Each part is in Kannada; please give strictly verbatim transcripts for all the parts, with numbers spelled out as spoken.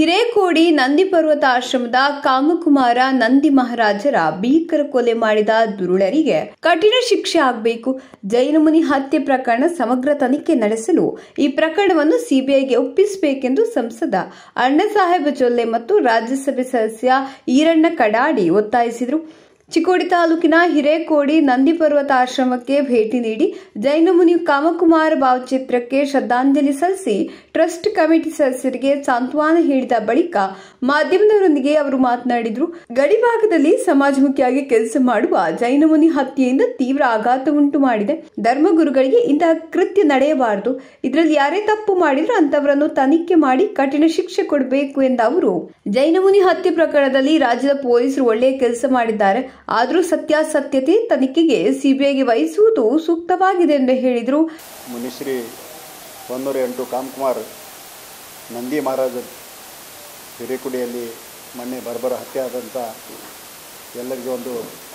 ಹಿರೇಕೋಡಿ ನಂದಿ ಪರ್ವತ ಆಶ್ರಮದ ಕಾಮಕುಮಾರ ನಂದಿ ಮಹಾರಾಜರ ಭೀಕರ ಕೊಲೆ ಮಾಡಿದ ದುರುಳರಿಗೆ ಕಠಿಣ ಶಿಕ್ಷೆ ಆಗಬೇಕು. ಜೈನ ಮುನಿ ಹತ್ಯೆ ಪ್ರಕರಣ ಸಮಗ್ರ ತನಿಖೆ ನಡೆಸಲು ಈ ಪ್ರಕರಣವನ್ನು ಸಿಬಿಐಗೆ ಒಪ್ಪಿಸಬೇಕೆಂದು ಸಂಸದ ಅಣ್ಣಾಸಾಹೇಬ ಜೊಲ್ಲೆ ಮತ್ತು ರಾಜ್ಯಸಭೆ ಸದಸ್ಯ ಈರಣ್ಣ ಕಡಾಡಿ ಒತ್ತಾಯಿಸಿದರು. ಚಿಕ್ಕೋಡಿ ತಾಲೂಕಿನ ಹಿರೇಕೋಡಿ ನಂದಿ ಪರ್ವತ ಆಶ್ರಮಕ್ಕೆ ಭೇಟಿ ನೀಡಿ ಜೈನ ಮುನಿ ಕಾಮಕುಮಾರ ಭಾವಚಿತ್ರಕ್ಕೆ ಶ್ರದ್ಧಾಂಜಲಿ ಸಲ್ಲಿಸಿ ಟ್ರಸ್ಟ್ ಕಮಿಟಿ ಸದಸ್ಯರಿಗೆ ಸಾಂತ್ವನ ಹೇಳಿದ ಬಳಿಕ ಮಾಧ್ಯಮದವರೊಂದಿಗೆ ಅವರು ಮಾತನಾಡಿದರು. ಗಡಿಭಾಗದಲ್ಲಿ ಸಮಾಜಮುಖಿಯಾಗಿ ಕೆಲಸ ಮಾಡುವ ಜೈನ ಮುನಿ ಹತ್ಯೆಯಿಂದ ತೀವ್ರ ಆಘಾತ ಉಂಟು ಮಾಡಿದೆ. ಧರ್ಮಗುರುಗಳಿಗೆ ಇಂತಹ ಕೃತ್ಯ ನಡೆಯಬಾರದು. ಇದರಲ್ಲಿ ಯಾರೇ ತಪ್ಪು ಮಾಡಿದ್ರು ಅಂತವರನ್ನು ತನಿಖೆ ಮಾಡಿ ಕಠಿಣ ಶಿಕ್ಷೆ ಕೊಡಬೇಕು ಎಂದ ಅವರು, ಜೈನ ಮುನಿ ಹತ್ಯೆ ಪ್ರಕರಣದಲ್ಲಿ ರಾಜ್ಯದ ಪೊಲೀಸರು ಒಳ್ಳೆಯ ಕೆಲಸ ಮಾಡಿದ್ದಾರೆ. ಆದರೂ ಸತ್ಯಾಸತ್ಯತೆ ತನಿಖೆಗೆ ಸಿಬಿಐಗೆ ವಹಿಸುವುದು ಸೂಕ್ತವಾಗಿದೆ ಎಂದು ಹೇಳಿದರು. ಮುನಿಶ್ರೀ ಒಂದೂರ ಎಂಟು ಕಾಮಕುಮಾರ್ ನಂದಿ ಮಹಾರಾಜ ಹಿರೇಕುಡಿಯಲ್ಲಿ ಮೊನ್ನೆ ಬರ್ಬರ ಹತ್ಯೆ ಆದಂಥ ಎಲ್ಲರಿಗೂ ಒಂದು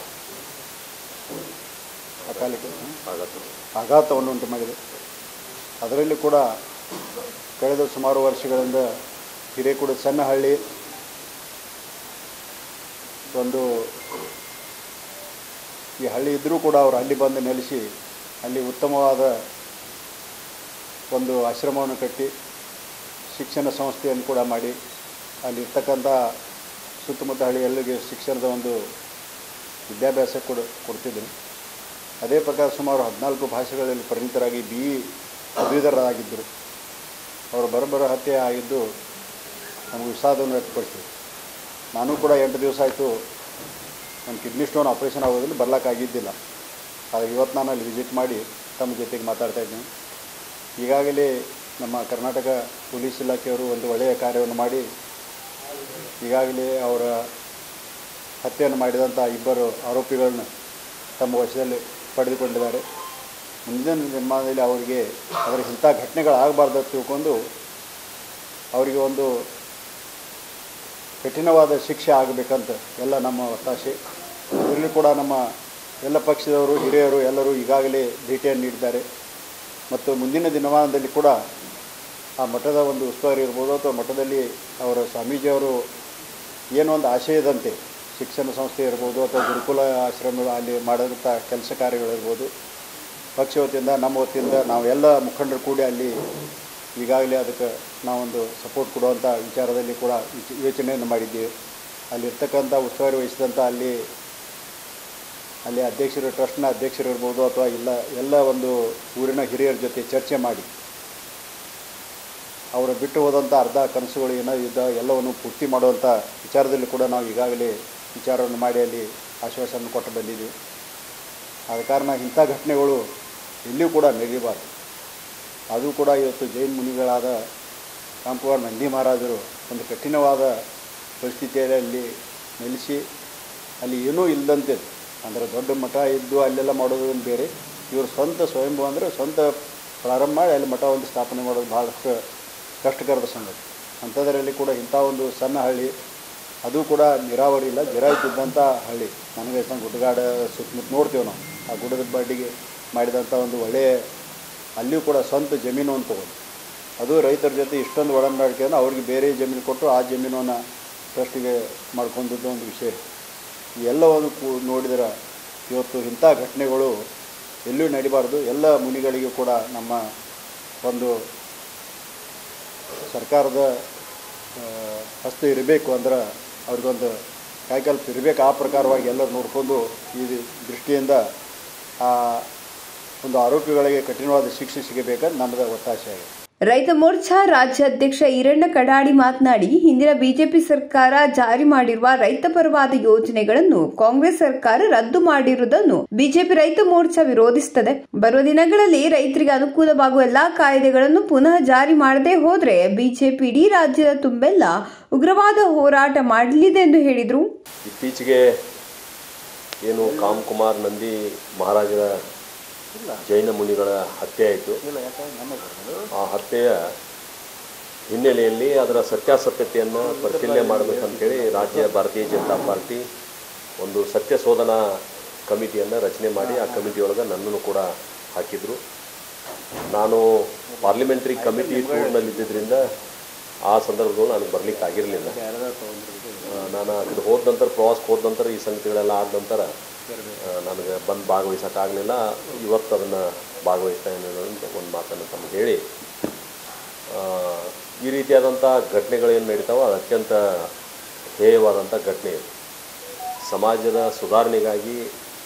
ಅಕಾಲಿಕ ಆಘಾತವನ್ನು ಉಂಟು ಮಾಡಿದೆ. ಅದರಲ್ಲಿ ಕೂಡ ಕಳೆದ ಸುಮಾರು ವರ್ಷಗಳಿಂದ ಹಿರೇಕುಡಿ ಸಣ್ಣ ಹಳ್ಳಿ ಒಂದು ಈ ಹಳ್ಳಿ ಇದ್ದರೂ ಕೂಡ ಅವರು ಅಲ್ಲಿ ಬಂದು ನೆಲೆಸಿ ಅಲ್ಲಿ ಉತ್ತಮವಾದ ಒಂದು ಆಶ್ರಮವನ್ನು ಕಟ್ಟಿ ಶಿಕ್ಷಣ ಸಂಸ್ಥೆಯನ್ನು ಕೂಡ ಮಾಡಿ ಅಲ್ಲಿ ಇರ್ತಕ್ಕಂಥ ಸುತ್ತಮುತ್ತ ಹಳ್ಳಿ ಎಲ್ಲರಿಗೆ ಶಿಕ್ಷಣದ ಒಂದು ವಿದ್ಯಾಭ್ಯಾಸ ಕೊಡ ಕೊಡ್ತಿದ್ದರು. ಅದೇ ಪ್ರಕಾರ ಸುಮಾರು ಹದಿನಾಲ್ಕು ಭಾಷೆಗಳಲ್ಲಿ ಪರಿಣಿತರಾಗಿ ಬಿ ಇ ಪದವೀಧರರಾಗಿದ್ದರು. ಅವರು ಬರಬರ ಹತ್ಯೆ ಆಗಿದ್ದು ನಮಗೆ ವಿಷಾದವನ್ನು ವ್ಯಕ್ತಪಡಿಸಿದರು. ನಾನು ಕೂಡ ಎಂಟು ದಿವಸ ಆಯಿತು ನನ್ನ ಕಿಡ್ನಿ ಸ್ಟೋನ್ ಆಪ್ರೇಷನ್ ಆಗೋದ್ರಲ್ಲಿ ಬರಲಿಕ್ಕಾಗಿದ್ದಿಲ್ಲ. ಆದರೆ ಇವತ್ತು ನಾನು ಅಲ್ಲಿ ವಿಸಿಟ್ ಮಾಡಿ ತಮ್ಮ ಜೊತೆಗೆ ಮಾತಾಡ್ತಾ ಇದ್ದೀನಿ. ಈಗಾಗಲೇ ನಮ್ಮ ಕರ್ನಾಟಕ ಪೊಲೀಸ್ ಇಲಾಖೆಯವರು ಒಂದು ಒಳ್ಳೆಯ ಕಾರ್ಯವನ್ನು ಮಾಡಿ ಈಗಾಗಲೇ ಅವರ ಹತ್ಯೆಯನ್ನು ಮಾಡಿದಂಥ ಇಬ್ಬರು ಆರೋಪಿಗಳನ್ನ ತಮ್ಮ ವಶದಲ್ಲಿ ಪಡೆದುಕೊಂಡಿದ್ದಾರೆ. ಮುಂದಿನ ನಿರ್ಮಾಣದಲ್ಲಿ ಅವರಿಗೆ ಅದರ ಇಂಥ ಘಟನೆಗಳಾಗಬಾರ್ದು ತಿಳ್ಕೊಂಡು ಅವರಿಗೆ ಒಂದು ಕಠಿಣವಾದ ಶಿಕ್ಷೆ ಆಗಬೇಕಂತ ಎಲ್ಲ ನಮ್ಮ ಒತ್ತಾಸೆ. ಇದರಲ್ಲಿ ಕೂಡ ನಮ್ಮ ಎಲ್ಲ ಪಕ್ಷದವರು ಹಿರಿಯರು ಎಲ್ಲರೂ ಈಗಾಗಲೇ ಭೇಟಿಯನ್ನು ನೀಡಿದ್ದಾರೆ. ಮತ್ತು ಮುಂದಿನ ದಿನಮಾನದಲ್ಲಿ ಕೂಡ ಆ ಮಠದ ಒಂದು ಉಸ್ತುವಾರಿ ಇರ್ಬೋದು ಅಥವಾ ಮಠದಲ್ಲಿ ಅವರ ಸ್ವಾಮೀಜಿಯವರು ಏನೋ ಒಂದು ಆಶಯದಂತೆ ಶಿಕ್ಷಣ ಸಂಸ್ಥೆ ಇರ್ಬೋದು ಅಥವಾ ಗುರುಕುಲ ಆಶ್ರಮ ಅಲ್ಲಿ ಮಾಡೋಂಥ ಕೆಲಸ ಕಾರ್ಯಗಳಿರ್ಬೋದು, ಪಕ್ಷ ವತಿಯಿಂದ ನಮ್ಮ ವತಿಯಿಂದ ನಾವೆಲ್ಲ ಮುಖಂಡರು ಕೂಡಿ ಅಲ್ಲಿ ಈಗಾಗಲೇ ಅದಕ್ಕೆ ನಾವೊಂದು ಸಪೋರ್ಟ್ ಕೊಡುವಂಥ ವಿಚಾರದಲ್ಲಿ ಕೂಡ ಯೋಚನೆಯನ್ನು ಮಾಡಿದ್ದೀವಿ. ಅಲ್ಲಿರ್ತಕ್ಕಂಥ ಉಸ್ತುವಾರಿ ವಹಿಸಿದಂಥ ಅಲ್ಲಿ ಅಲ್ಲಿ ಅಧ್ಯಕ್ಷರು ಟ್ರಸ್ಟ್ನ ಅಧ್ಯಕ್ಷರು ಇರ್ಬೋದು ಅಥವಾ ಇಲ್ಲ ಎಲ್ಲ ಒಂದು ಊರಿನ ಹಿರಿಯರ ಜೊತೆ ಚರ್ಚೆ ಮಾಡಿ ಅವರು ಬಿಟ್ಟು ಹೋದಂಥ ಅರ್ಧ ಕನಸುಗಳು ಏನೋ ಇದ್ದ ಎಲ್ಲವನ್ನು ಪೂರ್ತಿ ಮಾಡುವಂಥ ವಿಚಾರದಲ್ಲಿ ಕೂಡ ನಾವು ಈಗಾಗಲೇ ವಿಚಾರವನ್ನು ಮಾಡಿ ಅಲ್ಲಿ ಆಶ್ವಾಸನೆ ಕೊಟ್ಟು ಬಂದಿದ್ದೀವಿ. ಆದ ಕಾರಣ ಇಂಥ ಘಟನೆಗಳು ಎಲ್ಲಿಯೂ ಕೂಡ ನಡೆಯಬಾರ್ದು. ಅದು ಕೂಡ ಇವತ್ತು ಜೈನ ಮುನಿಗಳಾದ ಕಾಮಕುಮಾರ ನಂದಿ ಮಹಾರಾಜರು ಒಂದು ಕಠಿಣವಾದ ಪರಿಸ್ಥಿತಿಯಲ್ಲಿ ಅಲ್ಲಿ ನೆಲೆಸಿ ಅಲ್ಲಿ ಏನೂ ಇಲ್ಲದಂತೆ ಅಂದರೆ ದೊಡ್ಡ ಮಠ ಇದ್ದು ಅಲ್ಲೆಲ್ಲ ಮಾಡೋದು ಬೇರೆ, ಇವರು ಸ್ವಂತ ಸ್ವಯಂಭೂ ಅಂದರೆ ಸ್ವಂತ ಪ್ರಾರಂಭ ಮಾಡಿ ಅಲ್ಲಿ ಮಠ ಒಂದು ಸ್ಥಾಪನೆ ಮಾಡೋದು ಭಾಳಷ್ಟು ಕಷ್ಟಕರದ ಸಂಗತಿ. ಅಂಥದ್ರಲ್ಲಿ ಕೂಡ ಇಂಥ ಒಂದು ಸಣ್ಣ ಹಳ್ಳಿ, ಅದು ಕೂಡ ನೀರಾವರಿ ಇಲ್ಲ, ಜರ ಇದ್ದಿದ್ದಂಥ ಹಳ್ಳಿ. ನನಗೆ ಗುಡ್ಡಗಾಡ ಸುತ್ತಮುತ್ತ ನೋಡ್ತೀವಿ ನಾವು. ಆ ಗುಡ್ಡದ ಬಡ್ಡಿಗೆ ಮಾಡಿದಂಥ ಒಂದು ಒಳ್ಳೆಯ ಅಲ್ಲಿಯೂ ಕೂಡ ಸ್ವಂತ ಜಮೀನನ್ನು ತೊಗೊಂಡು ಅದು ರೈತರ ಜೊತೆ ಇಷ್ಟೊಂದು ಒಡನಾಡಿಕೆಯನ್ನು ಅವ್ರಿಗೆ ಬೇರೆ ಜಮೀನು ಕೊಟ್ಟು ಆ ಜಮೀನನ್ನು ಟ್ರಸ್ಟಿಗೆ ಮಾಡ್ಕೊಂಡಿದ್ದು ಒಂದು ವಿಷಯ. ಎಲ್ಲವನ್ನು ಕೂ ನೋಡಿದರೆ ಇವತ್ತು ಇಂಥ ಘಟನೆಗಳು ಎಲ್ಲೂ ನಡಿಬಾರ್ದು. ಎಲ್ಲ ಮುನಿಗಳಿಗೂ ಕೂಡ ನಮ್ಮ ಒಂದು ಸರ್ಕಾರದ ಹಸ್ತ ಇರಬೇಕು, ಅಂದ್ರೆ ಅವ್ರಿಗೊಂದು ಕಾಯ್ಕಲ್ಪ ಇರಬೇಕು. ಆ ಪ್ರಕಾರವಾಗಿ ಎಲ್ಲರೂ ನೋಡಿಕೊಂಡು ಈ ದೃಷ್ಟಿಯಿಂದ ಆ ಒಂದು ಆರೋಪಿಗಳಿಗೆ ಕಠಿಣವಾದ ಶಿಕ್ಷೆ ಸಿಗಬೇಕಂತ ನಮ್ಮದ ಒತ್ತಾಸೆ ಆಗಿದೆ. ರೈತ ಮೋರ್ಚಾ ರಾಜ್ಯಾಧ್ಯಕ್ಷ ಈರಣ್ಣ ಕಡಾಡಿ ಮಾತನಾಡಿ, ಹಿಂದಿನ ಬಿಜೆಪಿ ಸರ್ಕಾರ ಜಾರಿ ಮಾಡಿರುವ ರೈತ ಪರವಾದ ಯೋಜನೆಗಳನ್ನು ಕಾಂಗ್ರೆಸ್ ಸರ್ಕಾರ ರದ್ದು ಮಾಡಿರುವುದನ್ನು ಬಿಜೆಪಿ ರೈತ ಮೋರ್ಚಾ ವಿರೋಧಿಸುತ್ತದೆ. ಬರುವ ದಿನಗಳಲ್ಲಿ ರೈತರಿಗೆ ಅನುಕೂಲವಾಗುವ ಎಲ್ಲಾ ಕಾಯ್ದೆಗಳನ್ನು ಪುನಃ ಜಾರಿ ಮಾಡದೆ ಹೋದ್ರೆ ಬಿಜೆಪಿ ಇಡೀ ರಾಜ್ಯದ ತುಂಬೆಲ್ಲ ಉಗ್ರವಾದ ಹೋರಾಟ ಮಾಡಲಿದೆ ಎಂದು ಹೇಳಿದರು. ಇತ್ತೀಚೆಗೆ ಏನು ಕಾಮಕುಮಾರ್ ನಂದಿ ಮಹಾರಾಜರ ಜೈನ ಮುನಿಗಳ ಹತ್ಯೆ ಆಯಿತು. ಆ ಹತ್ಯೆಯ ಹಿನ್ನೆಲೆಯಲ್ಲಿ ಅದರ ಸತ್ಯಾಸತ್ಯತೆಯನ್ನು ಪರಿಶೀಲನೆ ಮಾಡಬೇಕಂತೇಳಿ ರಾಜ್ಯ ಭಾರತೀಯ ಜನತಾ ಪಾರ್ಟಿ ಒಂದು ಸತ್ಯ ಶೋಧನಾ ಕಮಿಟಿಯನ್ನು ರಚನೆ ಮಾಡಿ ಆ ಕಮಿಟಿಯೊಳಗೆ ನನ್ನನ್ನು ಕೂಡ ಹಾಕಿದರು. ನಾನು ಪಾರ್ಲಿಮೆಂಟ್ರಿ ಕಮಿಟಿ ಟೂರ್ನಲ್ಲಿದ್ದರಿಂದ ಆ ಸಂದರ್ಭದಲ್ಲಿ ನನಗೆ ಬರಲಿಕ್ಕೆ ಆಗಿರಲಿಲ್ಲ. ನಾನು ಆ ಕಡೆ ಹೋದ ನಂತರ ಪ್ರವಾಸಕ್ಕೆ ಹೋದ ನಂತರ ಈ ಸಂಗತಿಗಳೆಲ್ಲ ಆದ ನಂತರ ನನಗೆ ಬಂದು ಭಾಗವಹಿಸೋಕ್ಕಾಗಲಿಲ್ಲ. ಇವತ್ತು ಅದನ್ನು ಭಾಗವಹಿಸ್ತಾ ಏನೇನು ಅಂತ ಒಂದು ಮಾತನ್ನು ತಮಗೆ ಹೇಳಿ, ಈ ರೀತಿಯಾದಂಥ ಘಟನೆಗಳೇನು ನಡೀತಾವೋ ಅದು ಅತ್ಯಂತ ಹೇಯವಾದಂಥ ಘಟನೆ ಇದು. ಸಮಾಜದ ಸುಧಾರಣೆಗಾಗಿ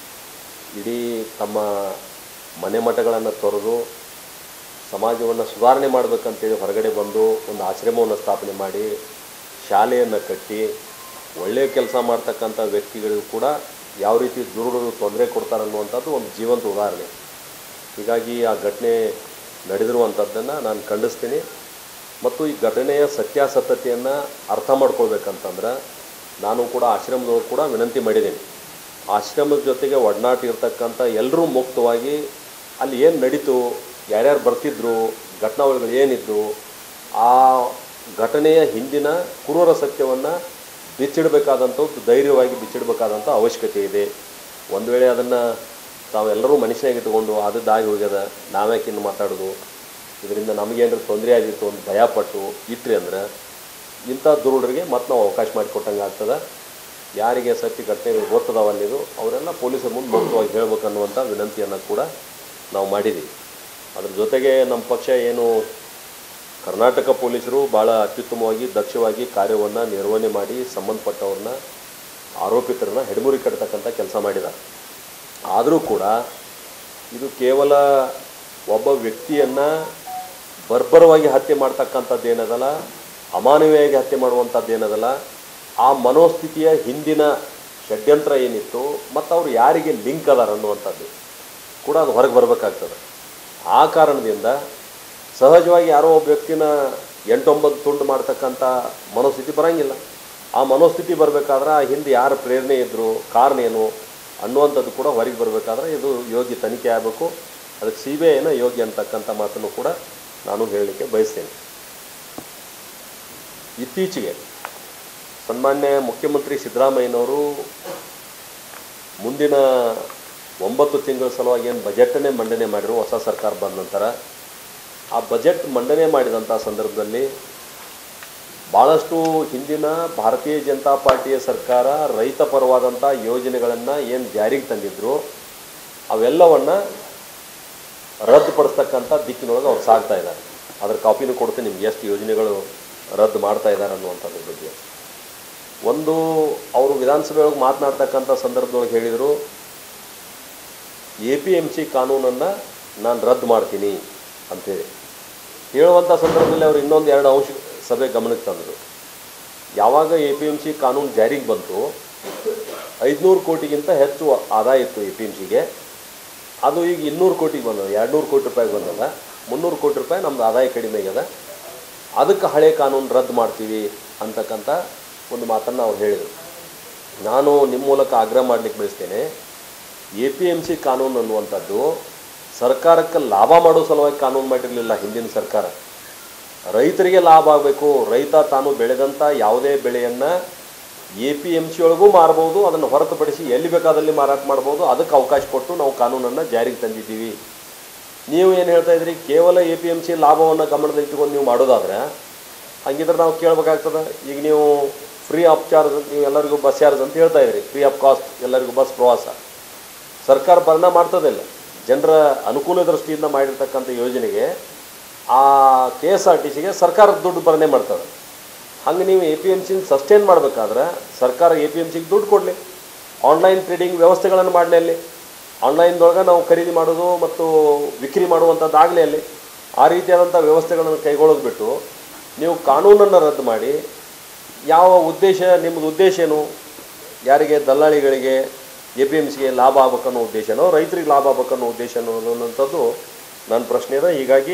ಇಡೀ ತಮ್ಮ ಮನೆ ಮಠಗಳನ್ನು ತೊರೆದು ಸಮಾಜವನ್ನು ಸುಧಾರಣೆ ಮಾಡಬೇಕಂತೇಳಿ ಹೊರಗಡೆ ಬಂದು ಒಂದು ಆಶ್ರಮವನ್ನು ಸ್ಥಾಪನೆ ಮಾಡಿ ಶಾಲೆಯನ್ನು ಕಟ್ಟಿ ಒಳ್ಳೆಯ ಕೆಲಸ ಮಾಡ್ತಕ್ಕಂಥ ವ್ಯಕ್ತಿಗಳಿಗೂ ಕೂಡ ಯಾವ ರೀತಿ ದುರುಳರು ತೊಂದರೆ ಕೊಡ್ತಾರೆ ಅನ್ನುವಂಥದ್ದು ಒಂದು ಜೀವಂತ ಉದಾಹರಣೆ. ಹೀಗಾಗಿ ಆ ಘಟನೆ ನಡೆದಿರುವಂಥದ್ದನ್ನು ನಾನು ಖಂಡಿಸ್ತೀನಿ. ಮತ್ತು ಈ ಘಟನೆಯ ಸತ್ಯಾಸತ್ಯತೆಯನ್ನು ಅರ್ಥ ಮಾಡ್ಕೊಳ್ಬೇಕಂತಂದ್ರೆ ನಾನು ಕೂಡ ಆಶ್ರಮದೊಳಗೆ ಕೂಡ ವಿನಂತಿ ಮಾಡಿದ್ದೀನಿ. ಆಶ್ರಮದ ಜೊತೆಗೆ ಒಡನಾಟ ಇರ್ತಕ್ಕಂಥ ಎಲ್ಲರೂ ಮುಕ್ತವಾಗಿ ಅಲ್ಲಿ ಏನು ನಡೀತು, ಯಾರ್ಯಾರು ಬರ್ತಿದ್ರು, ಘಟನಾವಳಿಗಳು ಏನಿದ್ದು, ಆ ಘಟನೆಯ ಹಿಂದಿನ ಕ್ರೂರ ಸತ್ಯವನ್ನು ಬಿಚ್ಚಿಡಬೇಕಾದಂಥದ್ದು ಧೈರ್ಯವಾಗಿ ಬಿಚ್ಚಿಡಬೇಕಾದಂಥ ಅವಶ್ಯಕತೆ ಇದೆ. ಒಂದು ವೇಳೆ ಅದನ್ನು ತಾವೆಲ್ಲರೂ ಮನುಷ್ಯನಾಗಿ ಇಟ್ಕೊಂಡು ಆದದ್ದಾಗಿ ಹೋಗ್ಯದ, ನಾವ್ಯಾಕಿನ್ನು ಮಾತಾಡೋದು, ಇದರಿಂದ ನಮಗೇನಾದ್ರು ತೊಂದರೆ ಆಗಿತ್ತು ಒಂದು ಭಯಪಟ್ಟು ಇಟ್ರಿ ಅಂದ್ರೆ ಇಂಥ ದುರುಳರಿಗೆ ಮತ್ತೆ ನಾವು ಅವಕಾಶ ಮಾಡಿಕೊಟ್ಟಂಗೆ ಆಗ್ತದೆ. ಯಾರಿಗೆ ಸತ್ಯ ಘಟನೆಗಳು ಗೊತ್ತದವಲ್ಲಿದು ಅವರೆಲ್ಲ ಪೊಲೀಸರ ಮುಂದೆ ಮುಕ್ತವಾಗಿ ಹೇಳ್ಬೇಕನ್ನುವಂಥ ವಿನಂತಿಯನ್ನು ಕೂಡ ನಾವು ಮಾಡಿದ್ದೀವಿ. ಅದ್ರ ಜೊತೆಗೆ ನಮ್ಮ ಪಕ್ಷ ಏನು ಕರ್ನಾಟಕ ಪೊಲೀಸರು ಭಾಳ ಅತ್ಯುತ್ತಮವಾಗಿ ದಕ್ಷವಾಗಿ ಕಾರ್ಯವನ್ನು ನಿರ್ವಹಣೆ ಮಾಡಿ ಸಂಬಂಧಪಟ್ಟವ್ರನ್ನ ಆರೋಪಿತರನ್ನ ಹೆಡಮುರಿ ಕಟ್ತಕ್ಕಂಥ ಕೆಲಸ ಮಾಡಿದ್ದಾರೆ. ಆದರೂ ಕೂಡ ಇದು ಕೇವಲ ಒಬ್ಬ ವ್ಯಕ್ತಿಯನ್ನು ಬರ್ಬರವಾಗಿ ಹತ್ಯೆ ಮಾಡ್ತಕ್ಕಂಥದ್ದು ಏನದಲ್ಲ, ಅಮಾನವೀಯವಾಗಿ ಹತ್ಯೆ ಮಾಡುವಂಥದ್ದು ಏನದಲ್ಲ, ಆ ಮನೋಸ್ಥಿತಿಯ ಹಿಂದಿನ ಷಡ್ಯಂತ್ರ ಏನಿತ್ತು ಮತ್ತು ಅವರು ಯಾರಿಗೆ ಲಿಂಕ್ ಅದಾರ ಅನ್ನುವಂಥದ್ದು ಕೂಡ ಅದು ಹೊರಗೆ ಬರಬೇಕಾಗ್ತದೆ. ಆ ಕಾರಣದಿಂದ ಸಹಜವಾಗಿ ಯಾರೋ ಒಬ್ಬ ವ್ಯಕ್ತಿನ ಎಂಟೊಂಬತ್ತು ತುಂಡು ಮಾಡ್ತಕ್ಕಂಥ ಮನೋಸ್ಥಿತಿ ಬರೋಂಗಿಲ್ಲ. ಆ ಮನೋಸ್ಥಿತಿ ಬರಬೇಕಾದ್ರೆ ಆ ಹಿಂದೆ ಯಾರು ಪ್ರೇರಣೆ ಇದ್ದರು, ಕಾರಣ ಏನು ಅನ್ನುವಂಥದ್ದು ಕೂಡ ಹೊರಗೆ ಬರಬೇಕಾದ್ರೆ ಇದು ಯೋಗ್ಯ ತನಿಖೆ ಆಗಬೇಕು. ಅದಕ್ಕೆ ಸಿ ಬಿ ಐನ ಯೋಗ್ಯ ಅಂತಕ್ಕಂಥ ಮಾತನ್ನು ಕೂಡ ನಾನು ಹೇಳಲಿಕ್ಕೆ ಬಯಸ್ತೇನೆ. ಇತ್ತೀಚೆಗೆ ಸನ್ಮಾನ್ಯ ಮುಖ್ಯಮಂತ್ರಿ ಸಿದ್ದರಾಮಯ್ಯನವರು ಮುಂದಿನ ಒಂಬತ್ತು ತಿಂಗಳ ಸಲುವಾಗಿ ಏನು ಬಜೆಟನ್ನೇ ಮಂಡನೆ ಮಾಡಿರೋ ಹೊಸ ಸರ್ಕಾರ ಬಂದ ನಂತರ ಆ ಬಜೆಟ್ ಮಂಡನೆ ಮಾಡಿದಂಥ ಸಂದರ್ಭದಲ್ಲಿ ಭಾಳಷ್ಟು ಹಿಂದಿನ ಭಾರತೀಯ ಜನತಾ ಪಾರ್ಟಿಯ ಸರ್ಕಾರ ರೈತ ಪರವಾದಂಥ ಯೋಜನೆಗಳನ್ನು ಏನು ಜಾರಿಗೆ ತಂದಿದ್ರು ಅವೆಲ್ಲವನ್ನು ರದ್ದುಪಡಿಸ್ತಕ್ಕಂಥ ದಿಕ್ಕಿನೊಳಗೆ ಅವ್ರು ಸಾಗ್ತಾ ಇದ್ದಾರೆ. ಅದರ ಕಾಪಿನೂ ಕೊಡ್ತೀನಿ ನಿಮ್ಗೆ, ಎಷ್ಟು ಯೋಜನೆಗಳು ರದ್ದು ಮಾಡ್ತಾ ಇದ್ದಾರೆ ಅನ್ನುವಂಥದ್ರ ಬಗ್ಗೆ. ಒಂದು ಅವರು ವಿಧಾನಸಭೆ ಒಳಗೆ ಮಾತನಾಡ್ತಕ್ಕಂಥ ಸಂದರ್ಭದೊಳಗೆ ಹೇಳಿದರು, ಎ ಪಿ ಎಮ್ ಸಿ ಕಾನೂನನ್ನು ನಾನು ರದ್ದು ಮಾಡ್ತೀನಿ ಅಂಥೇಳಿ ಹೇಳುವಂಥ ಸಂದರ್ಭದಲ್ಲಿ ಅವರು ಇನ್ನೊಂದು ಎರಡು ಅಂಶ ಸಭೆ ಗಮನಕ್ಕೆ ತಂದರು. ಯಾವಾಗ ಎ ಪಿ ಎಮ್ ಸಿ ಕಾನೂನು ಜಾರಿಗೆ ಬಂತು ಐದುನೂರು ಕೋಟಿಗಿಂತ ಹೆಚ್ಚು ಆದಾಯ ಇತ್ತು ಎ ಪಿ ಎಮ್ ಸಿಗೆ, ಅದು ಈಗ ಇನ್ನೂರು ಕೋಟಿಗೆ ಬಂದದ, ಎರಡು ನೂರು ಕೋಟಿ ರೂಪಾಯಿಗೆ ಬಂದದ, ಮುನ್ನೂರು ಕೋಟಿ ರೂಪಾಯಿ ನಮ್ಮದು ಆದಾಯ ಕಡಿಮೆ ಆಗ್ಯದ, ಅದಕ್ಕೆ ಹಳೆ ಕಾನೂನು ರದ್ದು ಮಾಡ್ತೀವಿ ಅಂತಕ್ಕಂಥ ಒಂದು ಮಾತನ್ನು ಅವ್ರು ಹೇಳಿದರು. ನಾನು ನಿಮ್ಮ ಮೂಲಕ ಆಗ್ರಹ ಮಾಡಲಿಕ್ಕೆ ಬಯಸ್ತೇನೆ, ಎ ಪಿ ಎಮ್ ಸಿ ಕಾನೂನು ಅನ್ನುವಂಥದ್ದು ಸರ್ಕಾರಕ್ಕೆ ಲಾಭ ಮಾಡೋ ಸಲುವಾಗಿ ಕಾನೂನು ಮಾಡಿರಲಿಲ್ಲ ಹಿಂದಿನ ಸರ್ಕಾರ. ರೈತರಿಗೆ ಲಾಭ ಆಗಬೇಕು, ರೈತ ತಾನು ಬೆಳೆದಂಥ ಯಾವುದೇ ಬೆಳೆಯನ್ನು ಎ ಪಿ ಎಮ್ ಸಿ ಒಳಗೂ ಮಾರ್ಬೋದು, ಅದನ್ನು ಹೊರತುಪಡಿಸಿ ಎಲ್ಲಿ ಬೇಕಾದಲ್ಲಿ ಮಾರಾಟ ಮಾಡ್ಬೋದು, ಅದಕ್ಕೆ ಅವಕಾಶ ಕೊಟ್ಟು ನಾವು ಕಾನೂನನ್ನು ಜಾರಿಗೆ ತಂದಿದ್ದೀವಿ. ನೀವು ಏನು ಹೇಳ್ತಾ ಇದ್ರಿ, ಕೇವಲ ಎ ಪಿ ಎಮ್ ಸಿ ಲಾಭವನ್ನು ಗಮನದಲ್ಲಿ ಇಟ್ಕೊಂಡು ನೀವು ಮಾಡೋದಾದರೆ ಹಂಗಿದ್ರೆ ನಾವು ಕೇಳಬೇಕಾಗ್ತದೆ. ಈಗ ನೀವು ಫ್ರೀ ಆಫ್ ಚಾರ್ಜ್, ನೀವು ಎಲ್ಲರಿಗೂ ಬಸ್ ಚಾರ್ಜ್ ಅಂತ ಹೇಳ್ತಾ ಇದ್ರಿ, ಫ್ರೀ ಆಫ್ ಕಾಸ್ಟ್ ಎಲ್ಲರಿಗೂ ಬಸ್ ಪ್ರವಾಸ. ಸರ್ಕಾರ ಪರಿಣಾಮ ಮಾಡ್ತದಿಲ್ಲ, ಜನರ ಅನುಕೂಲ ದೃಷ್ಟಿಯಿಂದ ಮಾಡಿರ್ತಕ್ಕಂಥ ಯೋಜನೆಗೆ ಆ ಕೆ ಎಸ್ ಆರ್ ಟಿ ಸಿಗೆ ಸರ್ಕಾರದ ದುಡ್ಡು ಭರಣೆ ಮಾಡ್ತದೆ. ಹಂಗೆ ನೀವು ಎ ಪಿ ಎಮ್ ಸಿನ ಸಸ್ಟೈನ್ ಮಾಡಬೇಕಾದ್ರೆ ಸರ್ಕಾರ ಎ ಪಿ ಎಮ್ ಸಿಗೆ ದುಡ್ಡು ಕೊಡಲಿ, ಆನ್ಲೈನ್ ಟ್ರೇಡಿಂಗ್ ವ್ಯವಸ್ಥೆಗಳನ್ನು ಮಾಡಲಿ, ಅಲ್ಲಿ ಆನ್ಲೈನ್ದೊಳಗೆ ನಾವು ಖರೀದಿ ಮಾಡೋದು ಮತ್ತು ವಿಕ್ರಿ ಮಾಡುವಂಥದ್ದು ಆಗಲಿ ಅಲ್ಲಿ. ಆ ರೀತಿಯಾದಂಥ ವ್ಯವಸ್ಥೆಗಳನ್ನು ಕೈಗೊಳ್ಳೋದು ಬಿಟ್ಟು ನೀವು ಕಾನೂನನ್ನು ರದ್ದು ಮಾಡಿ ಯಾವ ಉದ್ದೇಶ, ನಿಮ್ಮದು ಉದ್ದೇಶ ಏನು? ಯಾರಿಗೆ ದಲ್ಲಾಳಿಗಳಿಗೆ ಎ ಪಿ ಎಮ್ ಸಿಗೆ ಲಾಭ ಆಗ್ಬೇಕನ್ನೋ ಉದ್ದೇಶನೋ ರೈತರಿಗೆ ಲಾಭ ಆಗ್ಬೇಕನ್ನೋ ಉದ್ದೇಶ ಅನ್ನೋದಂಥದ್ದು ನನ್ನ ಪ್ರಶ್ನೆ ಇದೆ. ಹೀಗಾಗಿ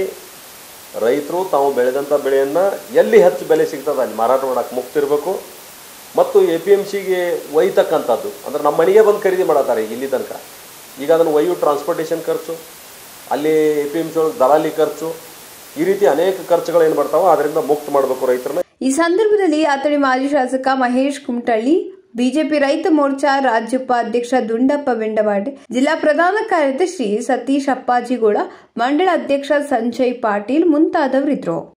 ರೈತರು ತಾವು ಬೆಳೆದಂಥ ಬೆಳೆಯನ್ನು ಎಲ್ಲಿ ಹೆಚ್ಚು ಬೆಲೆ ಸಿಗ್ತದೆ ಅಲ್ಲಿ ಮಾರಾಟ ಮಾಡೋಕ್ಕೆ ಮುಕ್ತಿರಬೇಕು. ಮತ್ತು ಎ ಪಿ ಎಮ್ ಸಿಗೆ ಒಯ್ತಕ್ಕಂಥದ್ದು ಅಂದರೆ ನಮ್ಮ ಮನೆಗೆ ಬಂದು ಖರೀದಿ ಮಾಡತ್ತಾರೆ ಈಗ ಇಲ್ಲಿ ತನಕ. ಈಗ ಅದನ್ನು ಒಯ್ಯು ಟ್ರಾನ್ಸ್ಪೋರ್ಟೇಷನ್ ಖರ್ಚು, ಅಲ್ಲಿ ಎ ಪಿ ಎಮ್ ಸಿ ಒಳಗೆ ದಲಾಲಿ ಖರ್ಚು, ಈ ರೀತಿ ಅನೇಕ ಖರ್ಚುಗಳು ಏನು ಬರ್ತಾವೋ ಅದರಿಂದ ಮುಕ್ತ ಮಾಡಬೇಕು ರೈತರನ್ನ. ಈ ಸಂದರ್ಭದಲ್ಲಿ ಅಥಣಿ ಮಾಜಿ ಶಾಸಕ ಮಹೇಶ್ ಕುಮಟಳ್ಳಿ, ಬಿಜೆಪಿ ರೈತ ಮೋರ್ಚಾ ರಾಜ್ಯ ಉಪಾಧ್ಯಕ್ಷ ದುಂಡಪ್ಪ ಬೆಂಡವಾಡೆ, ಜಿಲ್ಲಾ ಪ್ರಧಾನ ಕಾರ್ಯದರ್ಶಿ ಸತೀಶ್ ಅಪ್ಪಾಜಿಗೌಡ, ಮಂಡಳ ಅಧ್ಯಕ್ಷ ಸಂಜಯ್ ಪಾಟೀಲ್ ಮುಂತಾದವರಿದ್ದರು.